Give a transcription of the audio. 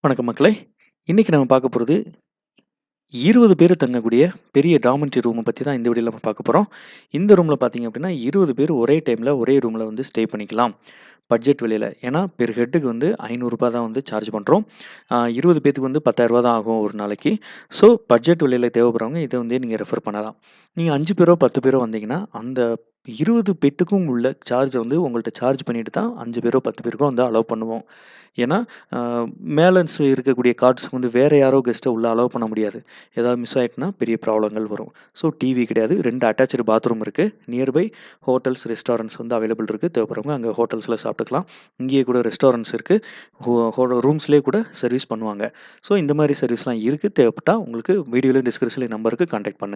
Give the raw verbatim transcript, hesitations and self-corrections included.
வணக்கம் மக்களே! இன்னைக்கு நம்ம பார்க்க போறது, இருபது பேர் தங்கக்கூடிய பெரிய டார்மெட்ரி ரூம பத்தி தான் இந்த வீடியோல நம்ம பார்க்க போறோம். இந்த ரூம்ல பார்த்தீங்க அப்படின்னா, இருபது பேர் ஒரே டைம்ல ஒரே ரூம்ல வந்து ஸ்டே பண்ணிக்கலாம். பட்ஜெட் விலையில. ஏன்னா, பெர் ஹெட்டுக்கு வந்து ரூ. ஐநூறு தான் வந்து சார்ஜ் பண்றோம். அ இருபது பேத்துக்கு வந்து ரூ. பத்தாயிரம் தான் ஆகும் ஒரு நாளைக்கு. ஸோ, பட்ஜெட் விலையில தேவைப்படுறவங்க இத வந்து நீங்க ரெஃபர் பண்ணலாம். நீங்க ஐந்து பேரோ, பத்து பேரோ வந்தீங்கன்னா, அந்த இருபது பெட்டுக்கும் உள்ள சார்ஜ வந்து உங்கள்ட்ட சார்ஜ் பண்ணிட்டு தான் ஐந்து பேரோ, பத்து பேருக்கோ வந்து அலோவ் பண்ணுவோம். ஏன்னா, அ மேலன்ஸ் இருக்கக்கூடிய கார்ட்ஸ்க்கு வந்து வேற யாரோ கெஸ்ட்ட உள்ள அலோவ் பண்ண முடியாது. ஏதாவது மிஸ் ஆயிட்டுனா பெரிய ப்ராப்ளங்கள் வரும். ஸோ, டிவி கிடையாது. ரெண்டு அட்டாச்டு பாத்ரூம் இருக்கு. நியர்பை ஹோட்டல்ஸ், ரெஸ்டாரண்ட்ஸ் வந்து அவைலபிள் இருக்கு. தேவைப்படுறவங்க அங்க ஹோட்டல்ஸ்ல சாப்பிட்டுக்கலாம். இங்கேயே கூட ரெஸ்டாரண்ட்ஸ் இருக்கு. ஹோ ஹோ ரூம்ஸ்லயே கூட சர்வீஸ் பண்ணுவாங்க. ஸோ, இந்த மாரி சர்வீஸ்லாம் இருக்கு. தேவைப்பட்டா உங்களுக்கு வீடியோல டிஸ்கிரிப்ஷன்ல நம்பருக்கு கான்டாக்ட் பண்ணுங்க.